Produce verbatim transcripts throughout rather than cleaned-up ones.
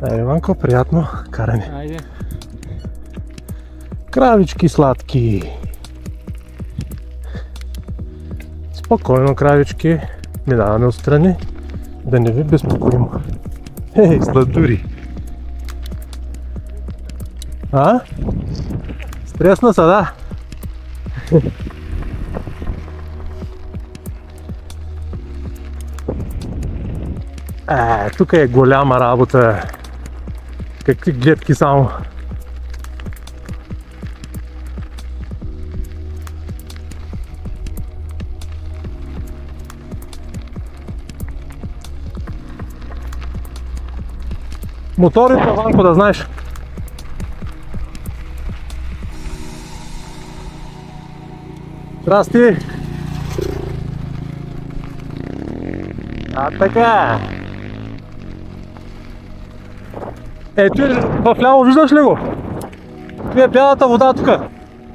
Айде, Иванко, приятно каране. Айде. Кравички сладки. Спокойно, кравички. Минаваме отстрани, да не ви безпокоим. Ей, сладури! А? Стресна са, да? Е, тук е голяма работа. Какви гледки само. Моторите, Ванко, да знаеш. Здрасти! А така! Е, ти в ляво виждаш ли го? Това е бялата вода тука.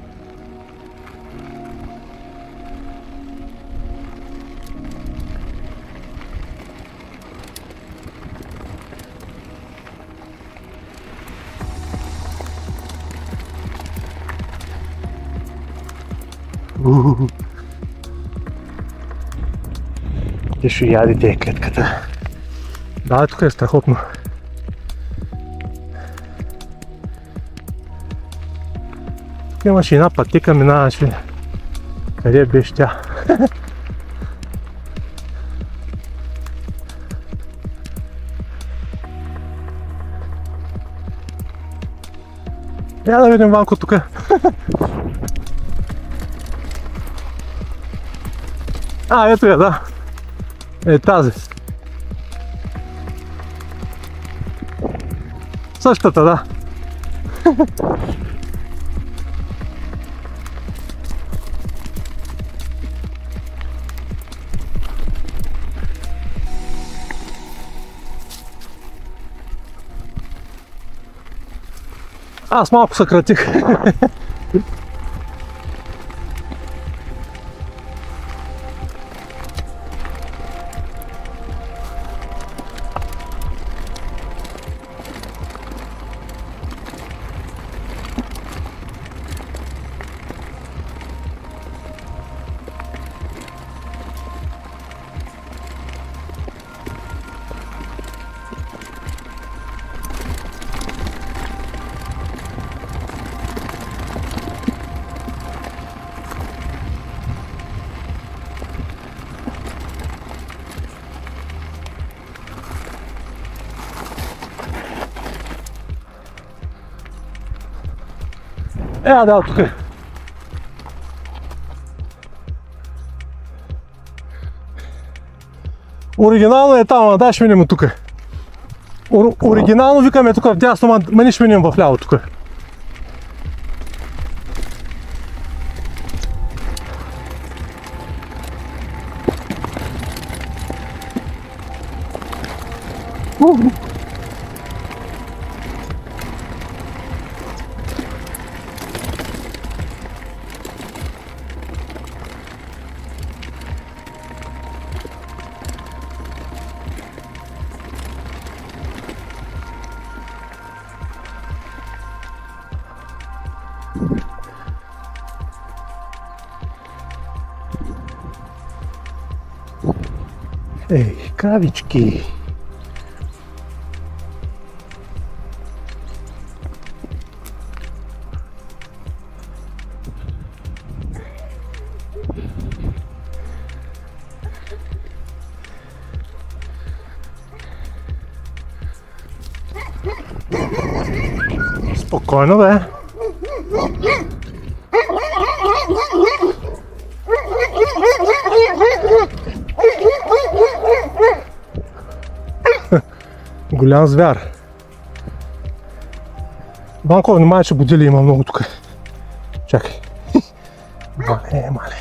Те ще ядете клетката. Да, тук е страхотно. Тук имаше една пътека, минаваше. Къде беше тя? Я да видим Ванко тук. А, ето я, да. Е тази. Същата, да. Аз малко съкратих. Е, да, тук е. Оригинално е там, дай ще минем от тук. Оригинално викаме тук в дясно, ма не ще минем в ляво тук. Ей, кравички! Спокойно, бе! Голям звяр. Банко, внимай, че будили има много тук. Чакай. Мале, мале.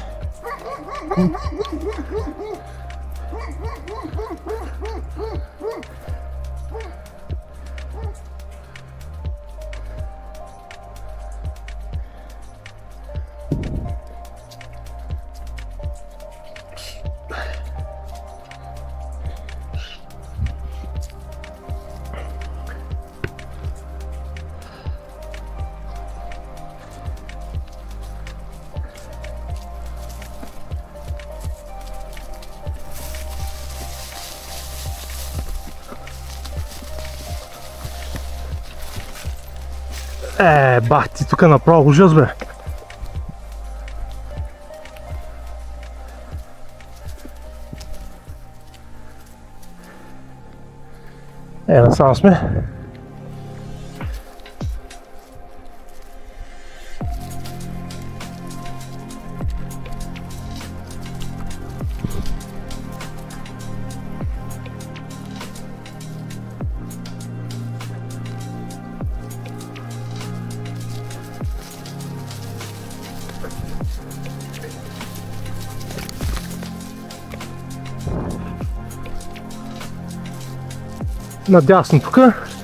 Е, бах ти, тук направо ужас, бе. Е, насам сме. Надясно тук.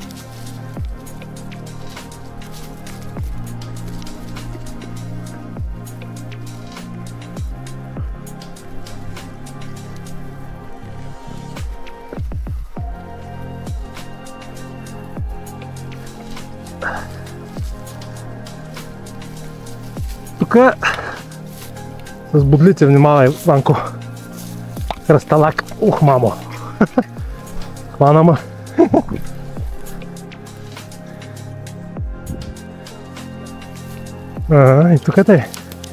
Тук с бодлите внимавай, Ванко. Кръсталак. Ух, мамо. Хвана ма. А, и тук е.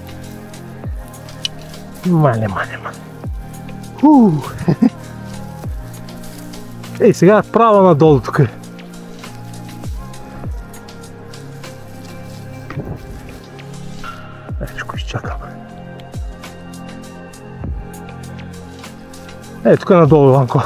Мале, мале, мале. Уу. Ей, сега право надолу тук. Ечко изчакам. Ей, тук надолу, Ванко.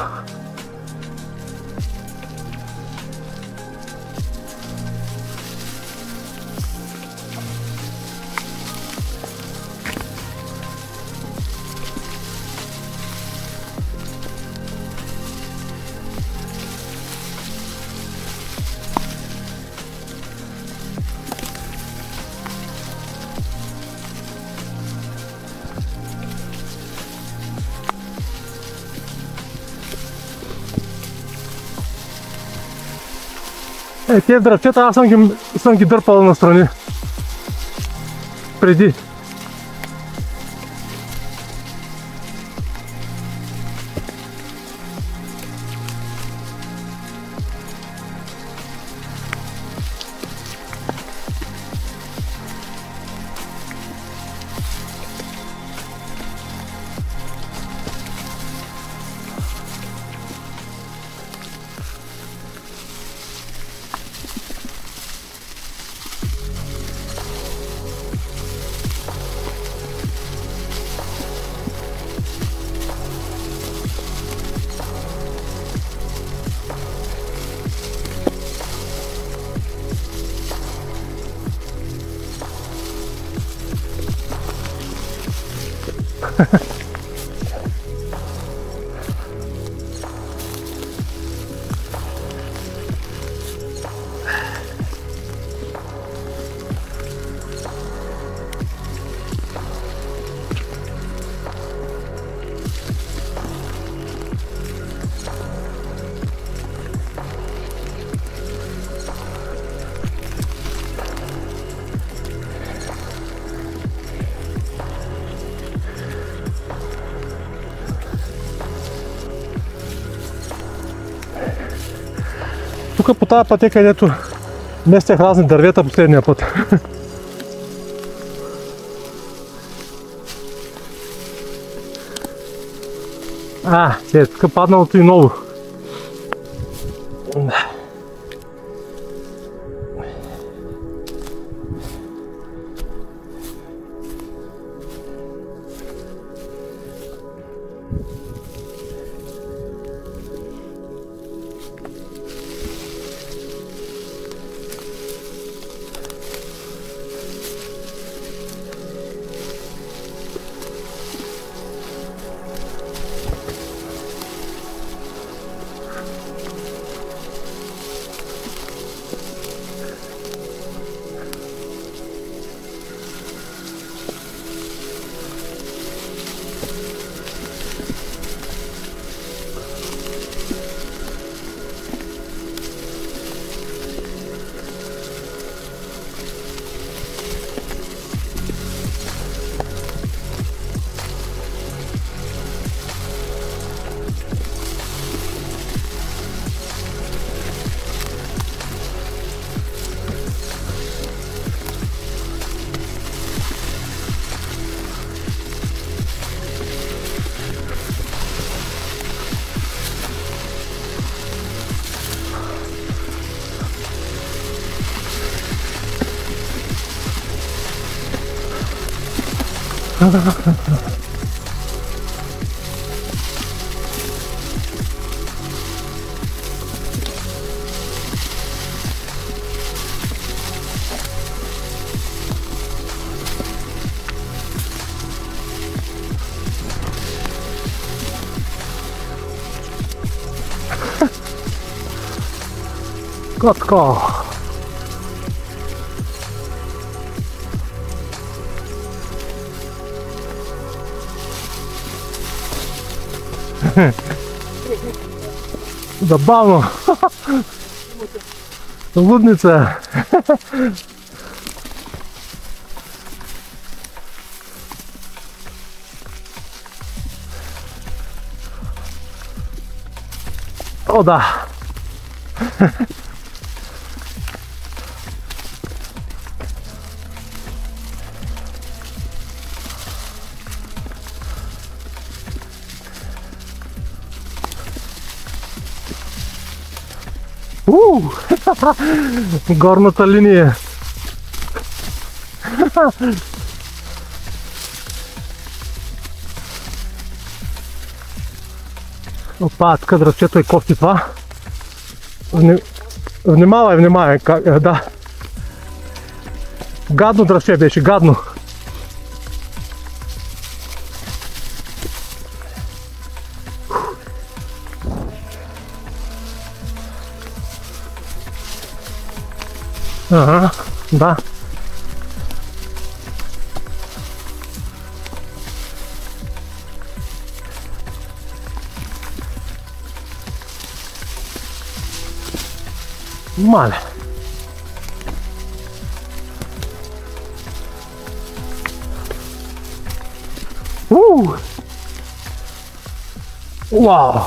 Е, тези дръвчета аз съм ги, съм ги дърпал настрани. Преди. Тук по тази пътека, където местях разни дървета последния път. А, сега е тук падналото и ново. Котко! Забавно! Лудница! О, да! Уу! Горната линия. Опа, така дръвчето е кофти това. Вни... Внимавай, внимавай, как... да. Гадно дръвче беше, гадно. Ага, да. Мале. Уу! Вау!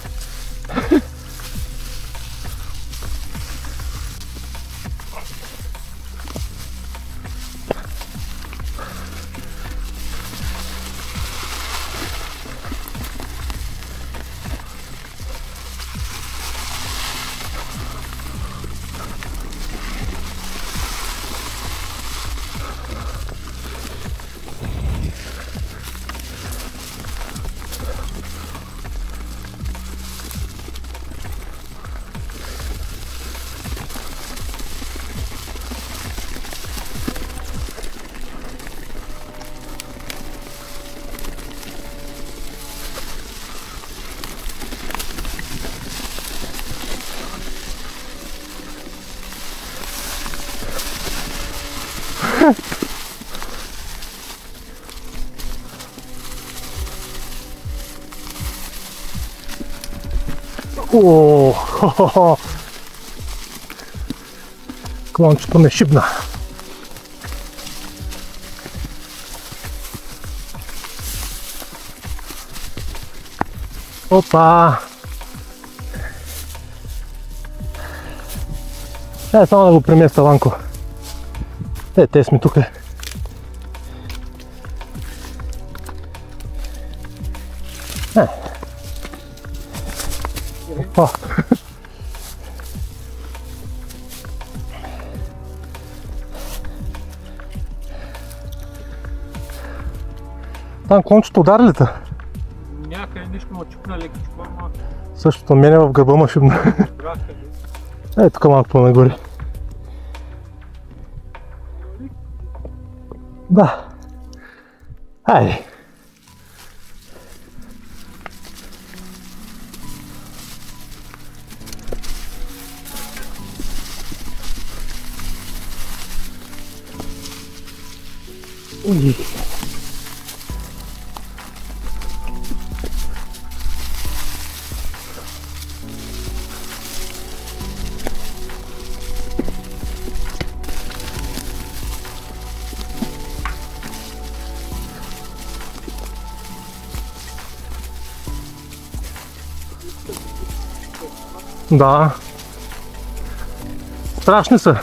О, хо-хо-хо. Клончето ме шибна. Опа! Е, само да го преместа, Ланко. Е, те сме тук. Е. Опа! Там клончето удари ли те? Някъде нещо ме чупна лекичко, ама... Същото мене в гърба ма шибна. Е, тук малко по-нагоре. Да. Хайде. Уй. Да. Страшни са.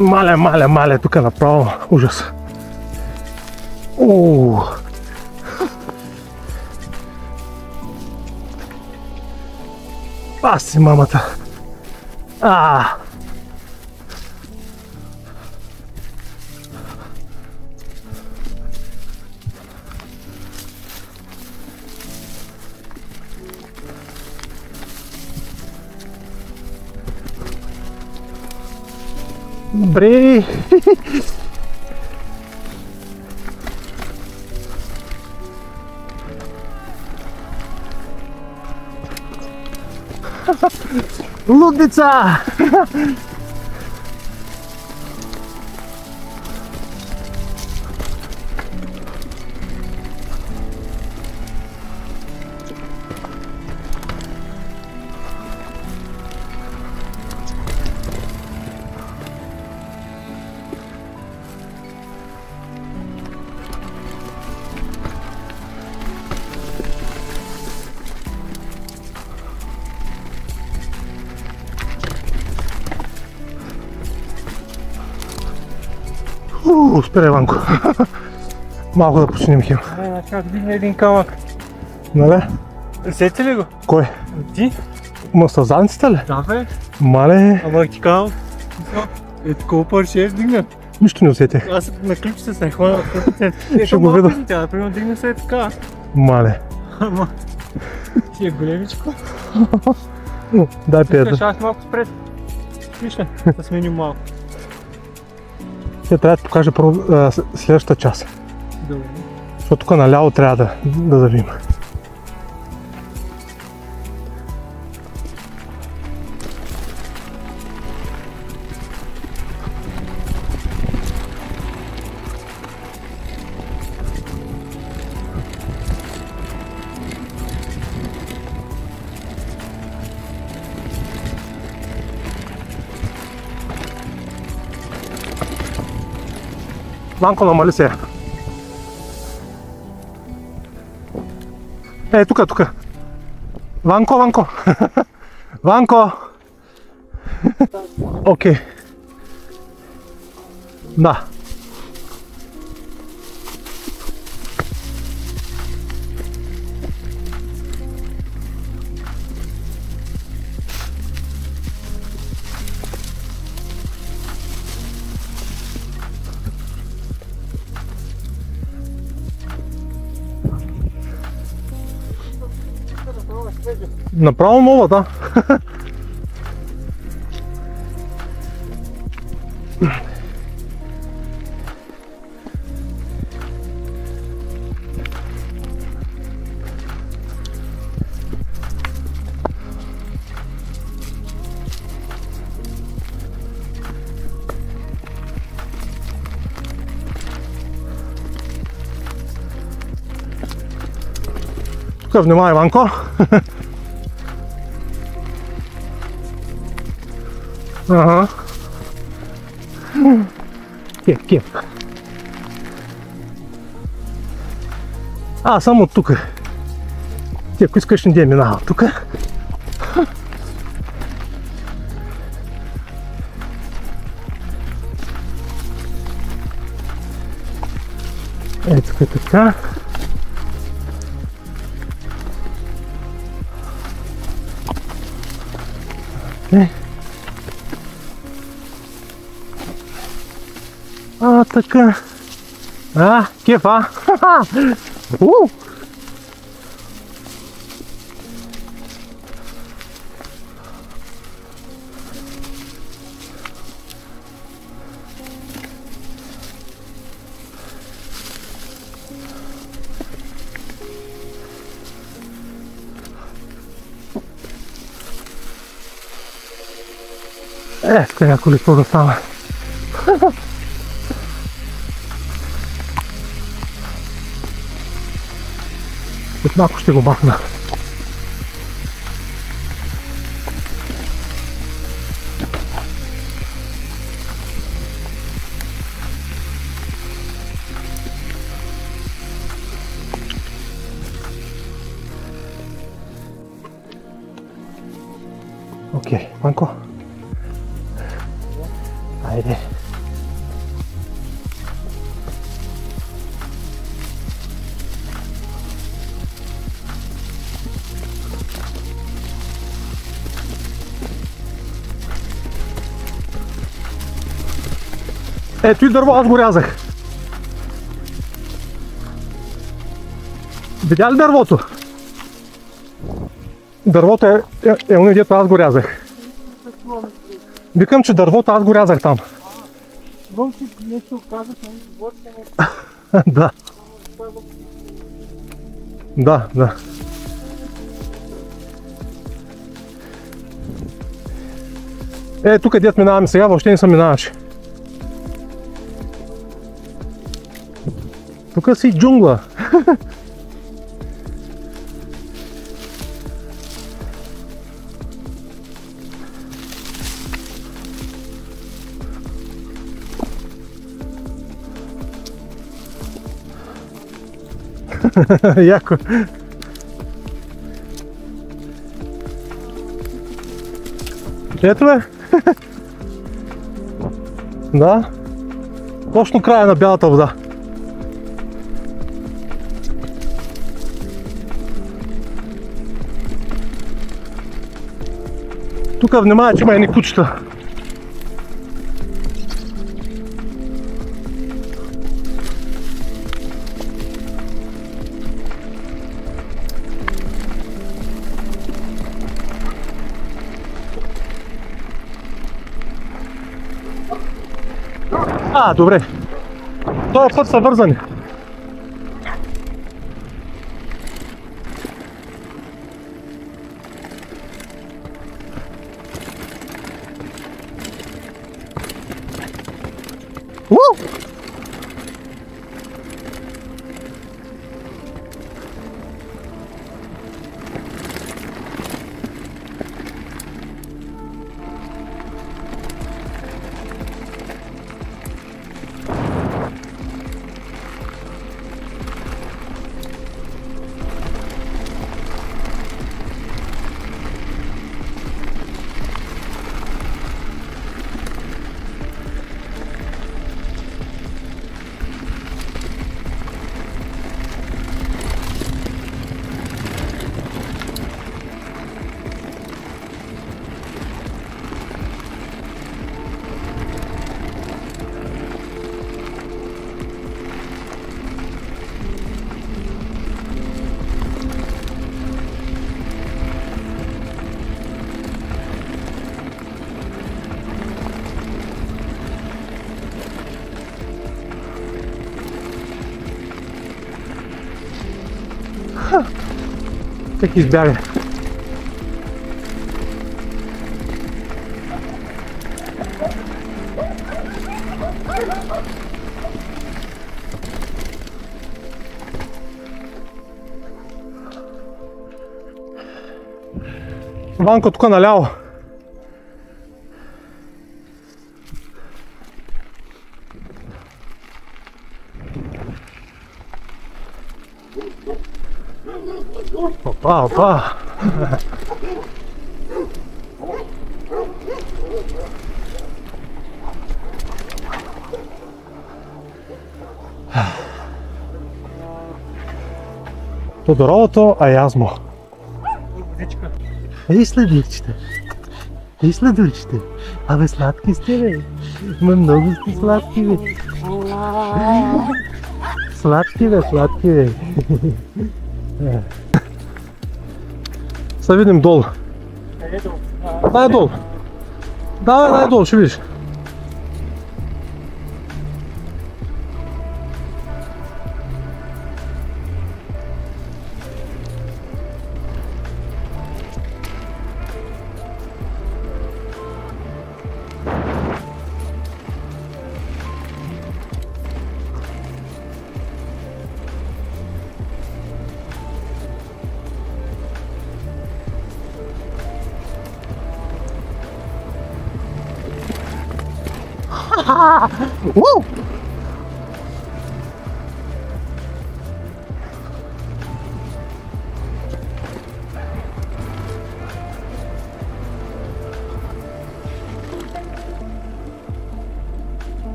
Мале, мале, мале, тук е направо ужас. Ууу. Паси мамата. А. Добре. Лудница! Ууу, спре, Ванко. Малко да починим хем. Ай, сега вдигна един камък. Нали? Сети ли го? Кой? Ти? Ма съвзаницата ли? Да, бе. Мале, Ама ти казвам. Е, такова парче е вдигна. нищо не усетих. Аз на клипчета се хвана. Ще го видя. Тя, например, дигна се е така. Мале. Ама. Ти е големичко. Дай пиета. Искаш аз малко спред. Виж ли? Да сменим малко. Те трябва да покажа първо а, следващата част. Добре. Защото тук наляво трябва да, да завим. Ванко, намали се. Е, тук, тук. Ванко, Ванко. Ванко. Окей. Да. Направо нова, да. Тук внимавай, Ванко. Ага. Кеп, кеп. А, само от тук. Ти, ако искаш, не минава от тук. Ето така, така. Окей. А, така. А, кеф, а? Уу! Е, сега колесо да става. След малко ще го махна. Окей, Ванко. Айде. Ето и дърво, аз го рязах. Видя ли дървото? Дървото е, е, е уни, дето аз го рязах. Викам, че дървото аз го рязах там. Вън си нещо казах, но говорите Да. Да, да. Е, тук дет минаваме сега, въобще не съм минаваше. Тук си джунгла. Яко. Ето бе. Да. Точно края на бялата вода. Тук внимавай, че има едни кучета. А, добре. Този път са вързани. Уу! Так избяга. Ванко тук наляво. Опа, опа! Тодоровото аязмо. Ей, сладурчета! Ей, сладурчета! Абе, сладки сте, бе! Ма много сте сладки, бе! Сладки, бе, сладки, бе! Сега видим долу. Дай долу. Давай, дай долу, ще видиш. Уу!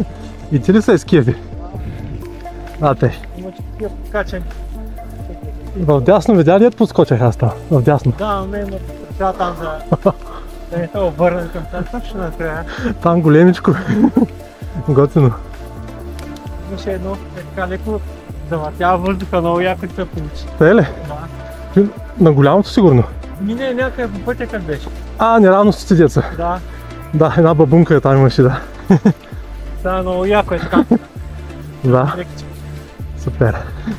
И ти ли са ескиви? А, те. Има такива качани. В дясно видя ли, подскочих аз там? В дясно. Да, не, но трябва там да... да не се обърнем към тази точно накрая. Там големичко. Готино. Имаше едно, е така леко завъртява въздуха, много яко се получи. Те ли? Да. На голямото сигурно. Мине някъде по пътя как беше. А, неравностите деца. Да. Да, една бабунка там имаше, да. Да, много яко е така. Да, Лекичко. супер.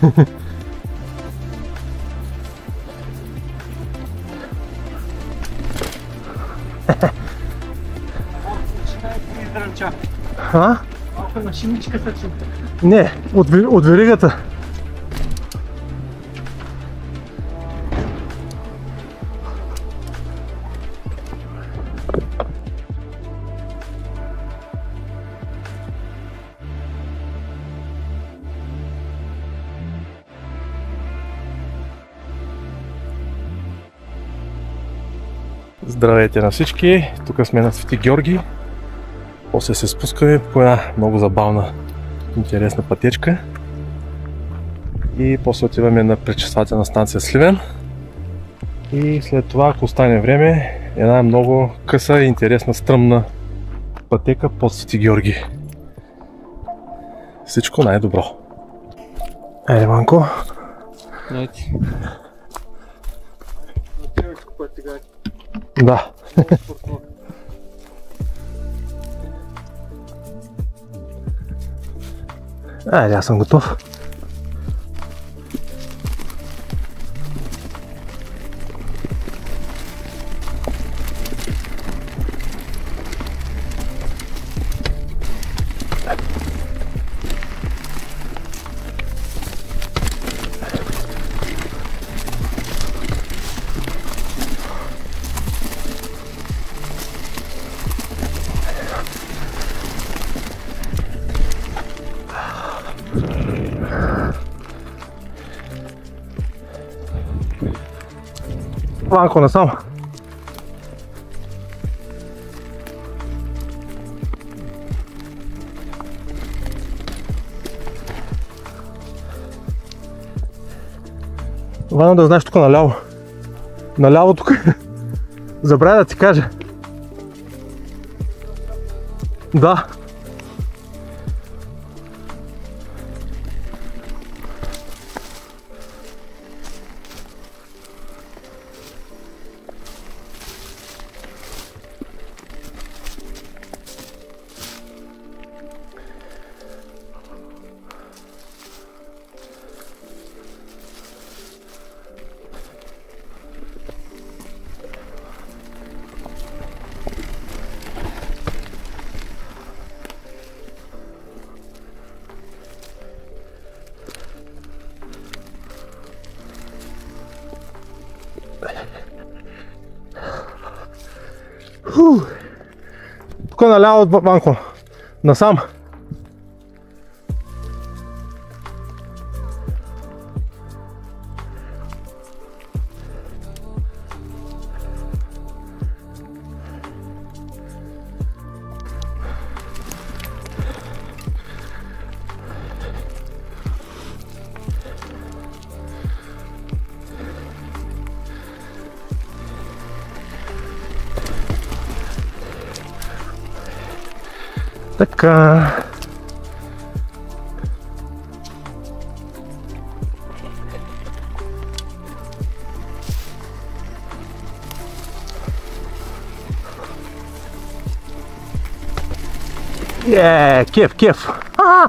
Издрънча. А? Малко на шиничка се чута. Не, от, ви- от веригата. Здравейте на всички, тук сме на Свети Георги. После се спускаме по една много забавна, интересна пътечка. И после отиваме на пречиствателна станция Сливен. И след това, ако остане време, една много къса и интересна стръмна пътека под Свети Георги. Всичко най-добро. Айде, Манко. Знаете. Да. Айде, аз съм готов. Малко насам. Важно да знаеш тук наляво. Наляво тук. Забравя да ти кажа. Да. Фу. Тук наляво от Банко. Насам. Така. Е, кеф, кеф. А!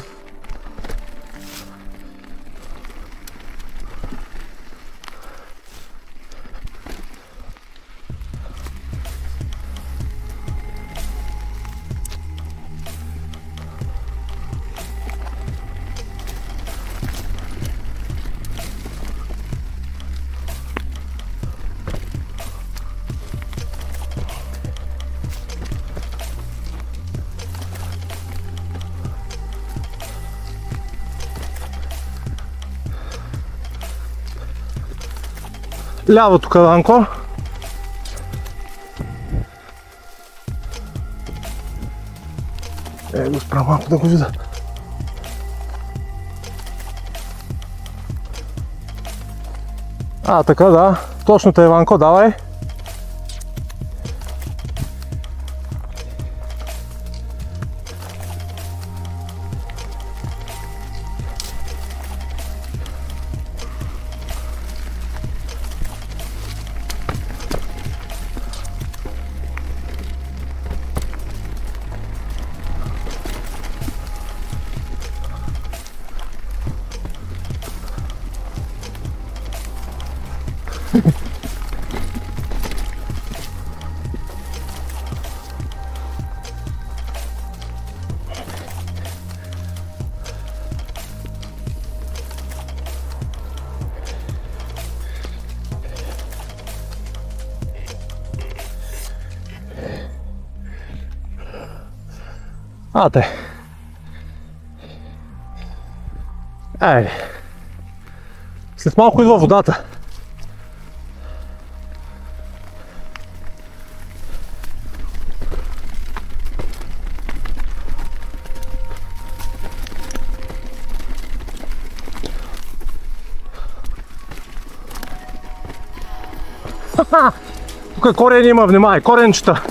Ляво тук, Данко. Е, го справя малко да го видя. А, така да. Точно тъй, Иванко, давай. Ате. Ай. След малко идва водата. Тук корен има, внимай, коренчета.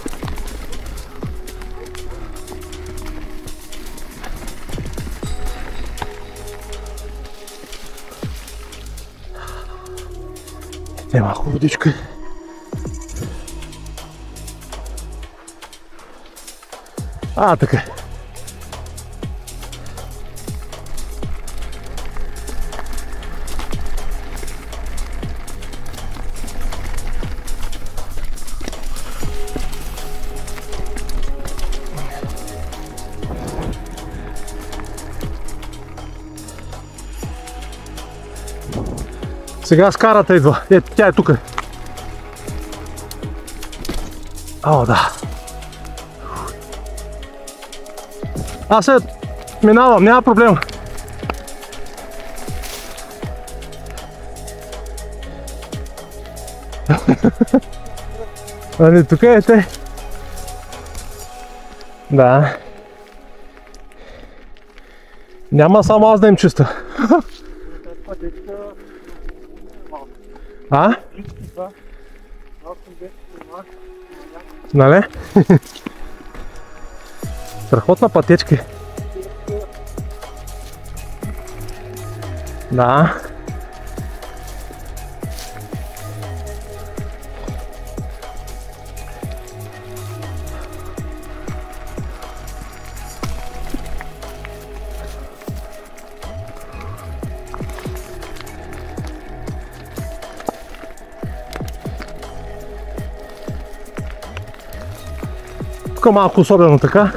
Е, малко водичка. А, така. Сега скарата идва. Е, тя е тук. О, да. Аз се минавам, няма проблем. Ами, тук е те. Да. Няма само аз да им чиста. А? Нали? Страхотна пътечка. Да. Тук малко особено така.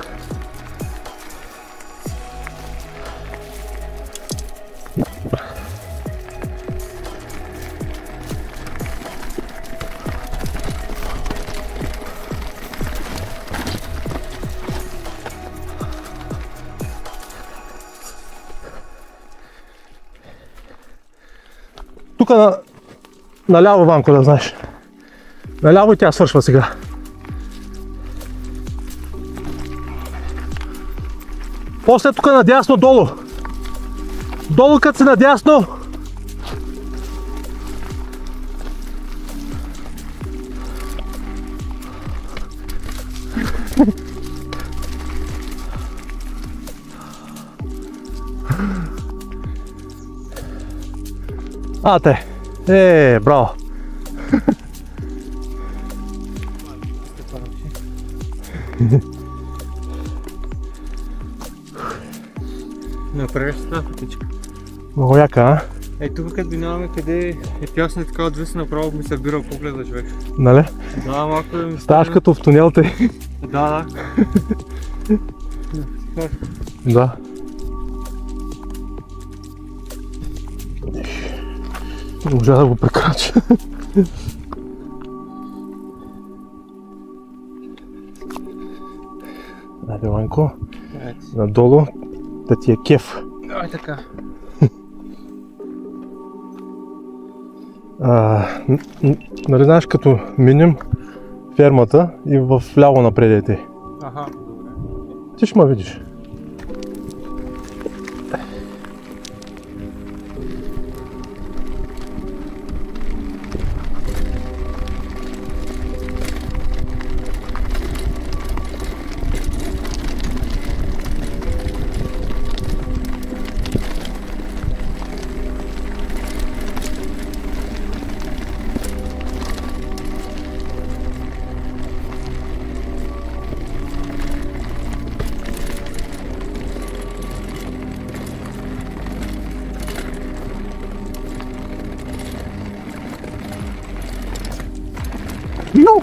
Тук на, наляво, Ванко, да знаеш. Наляво и тя свършва сега. После тук надясно долу. Долу като си надясно. А, те. Е, браво. Направиш тази пътечка. Много яка, а? Ей, тук като минаваме, къде е тясно и така отвиса направо ми събира погледа, човек. Нали? Да, малко да ми ставаш като в тунелите. Да, да. Да. Не можа да го прекрача. Айде, Ванко. Надолу да ти е кеф. Давай така. А, нали знаеш, като минем фермата и в ляво напред е. Аха, добре. Ти ще ме видиш. Йоу!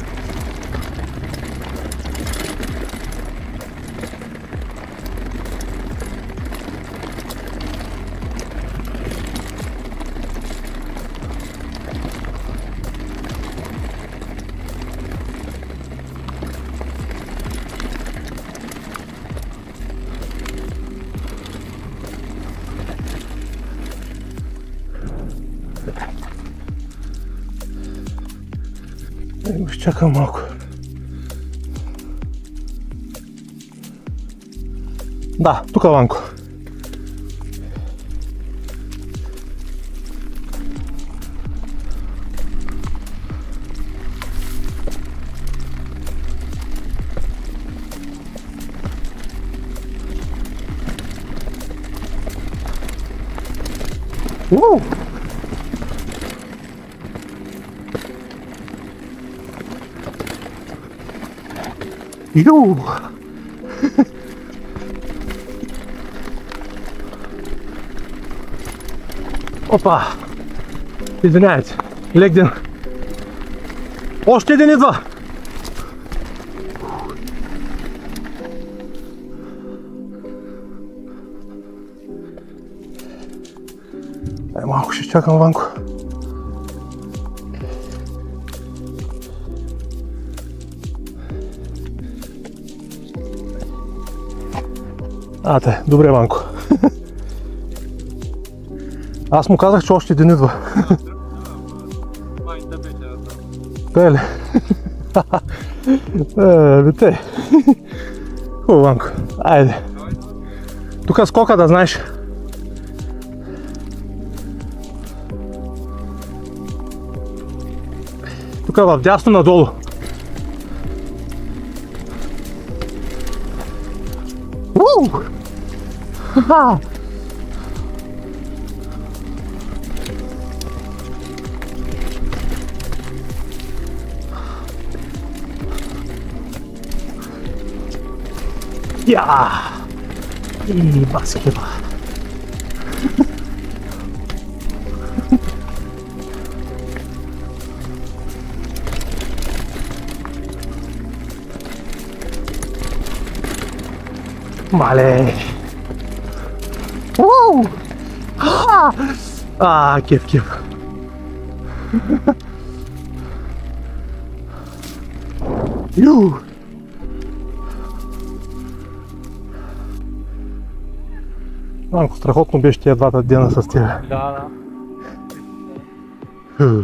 Ще чакам малко. Да, тук е Ванко. Уу! Йоу! Опа! Извиняйте, легден. Още един идва! Ай, малко ще чакам Ванко. А, те, добре, Ванко. Аз му казах, че още един идва. Те ли? Е, те. Хубаво, Ванко. Айде. Тук скока да знаеш. Тук в дясно надолу. Уу! Ха-ха! Я! И баскетбол. Мале! Уу! Ха! А, кеф, кеф. Ю! Малко страхотно беше тия двата дена с тях. Да, да.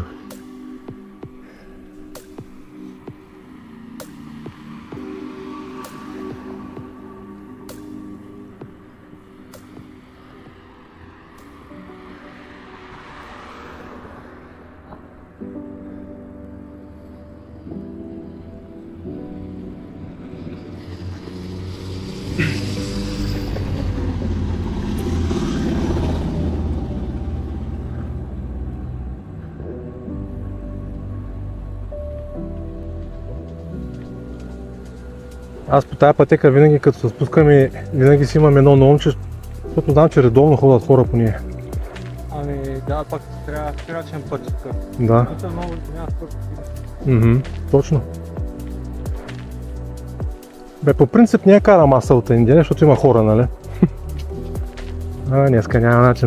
Аз по тази пътека винаги като се спускаме, винаги си имам едно на ум, защото знам, че редовно ходят хора по нея. Ами да, пак трябва крачен път тук. Да. Тук много няма скоро. Мхм, точно. Бе, по принцип не я карам аз селта неделя, защото има хора, нали? А, днеска няма начин.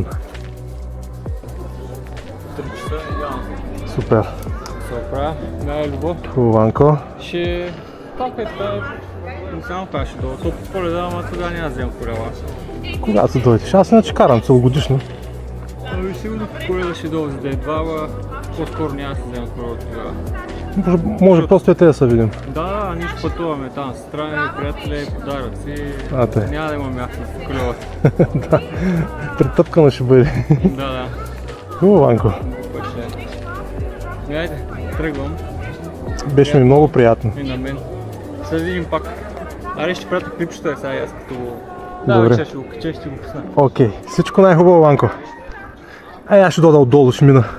три часа идеално. Супер. Се оправя, да, любов. Хубаванко. Ще... Пак е това, не само това ще долу. То по Коледа, ама тогава няма да вземам корела. Когато дойдеш? Аз иначе карам целогодишно. Ами сигурно по Коледа ще долу за да е два, по-скоро няма да се вземам корела тогава. Може, може просто и те да се видим. Да, ние ще пътуваме там с страни, приятели, подаръци. А, те. Няма да има място в колелата. Да, притъпкано ще бъде. Да, да. Хубаванко. Айде, тръгвам. Беше ми много приятно. И на мен. Ще видим пак. Аре ще пратя клипчета, сега аз като го... Добре. Да, вече ще го кача, ще го пусна. Окей, всичко най-хубаво, Ванко. Ай, аз ще дода отдолу, ще мина.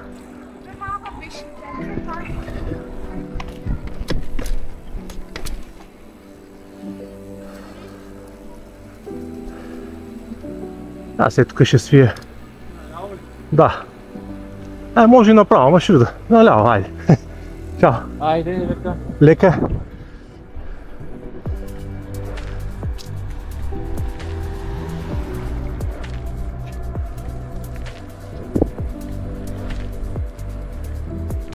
Аз е тук ще свия. Да. Ай, може и направо, ама ще видя. Наляво, хайде. Чао! Айде, лека. Лека!